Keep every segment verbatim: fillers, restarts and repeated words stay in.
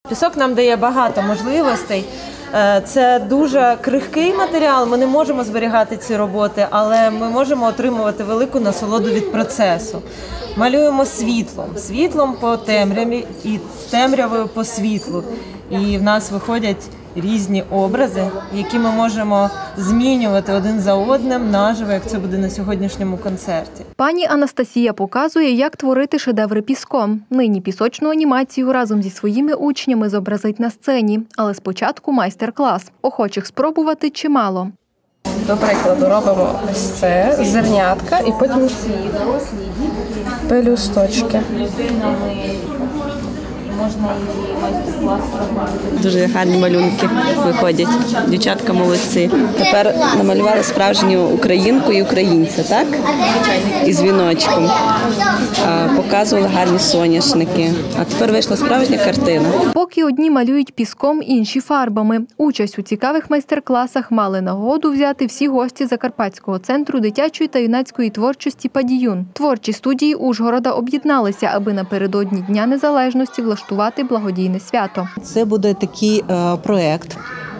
Пісок нам дає багато можливостей. Це дуже крихкий матеріал, ми не можемо зберігати ці роботи, але ми можемо отримувати велику насолоду від процесу. Малюємо світлом, світлом по темряві і темрявою по світлу. І в нас виходять різні образи, які ми можемо змінювати один за одним наживо, як це буде на сьогоднішньому концерті. Пані Анастасія показує, як творити шедеври піском. Нині пісочну анімацію разом зі своїми учнями зобразить на сцені. Але спочатку майстер-клас. Охочих спробувати чимало. До прикладу, робимо ось це, зернятка і потім пелюсточки. Дуже гарні малюнки виходять. Дівчатка молодці. Тепер намалювали справжню українку і українця, так? Із віночком. Показували гарні соняшники. А тепер вийшла справжня картина. Поки одні малюють піском, інші фарбами. Участь у цікавих майстер-класах мали нагоду взяти всі гості Закарпатського центру дитячої та юнацької творчості «Падіюн». Творчі студії Ужгорода об'єдналися, аби напередодні Дня Незалежності влаштувати благодійне свято. Це буде такий е, проєкт,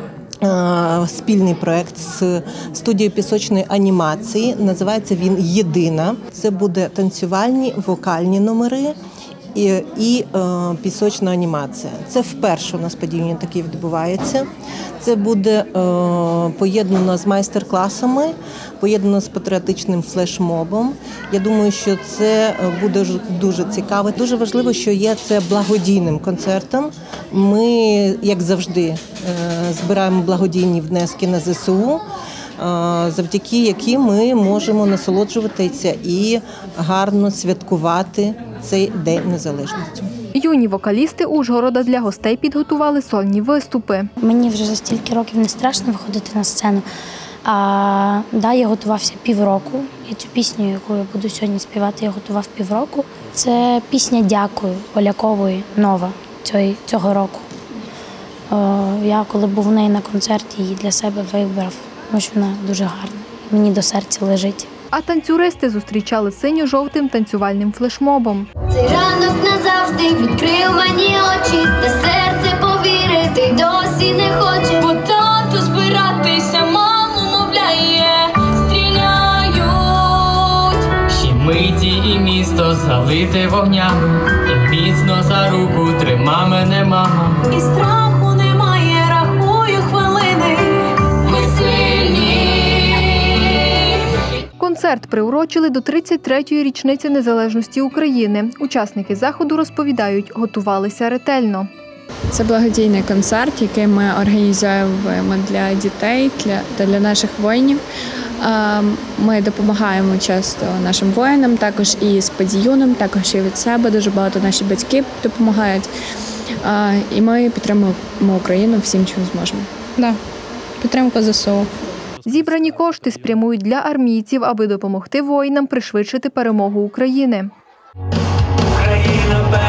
е, спільний проєкт з студією пісочної анімації. Називається він «Єдина». Це буде танцювальні, вокальні номери і, і е, пісочна анімація. Це вперше у нас «Падіюн» таке відбувається. Це буде е, поєднано з майстер-класами, поєднано з патріотичним флешмобом. Я думаю, що це буде дуже цікаво. Дуже важливо, що є це благодійним концертом. Ми, як завжди, збираємо благодійні внески на ЗСУ, завдяки яким ми можемо насолоджуватися і гарно святкувати цей День Незалежності. Юні вокалісти Ужгорода для гостей підготували сольні виступи. Мені вже за стільки років не страшно виходити на сцену. А, да, я готувався півроку. І цю пісню, яку я буду сьогодні співати, я готував півроку. Це пісня «Дякую» Полякової, нова, цього, цього року. О, я, коли був у неї на концерті, її для себе вибрав, тому що вона дуже гарна. Мені до серця лежить. А танцюристи зустрічали синьо-жовтим танцювальним флешмобом. Цей ранок назавжди відкрив мені очі, та серце повірити досі не хоче. По тату збиратися, маму мовляє, стріляють. Ще миті і місто залите вогнями, і міцно за руку трима мене мама. І страху немає, рахую хвилини, ми сильні. Концерт приурочили до тридцять третьої річниці незалежності України. Учасники заходу розповідають, готувалися ретельно. Це благодійний концерт, який ми організовуємо для дітей та для наших воїнів. Ми допомагаємо часто нашим воїнам, також і з «Падіюном», також і від себе. Дуже багато наші батьки допомагають. І ми підтримуємо Україну всім, чим зможемо. Да. Підтримка ЗСУ. Зібрані кошти спрямують для армійців, аби допомогти воїнам пришвидшити перемогу України. Україна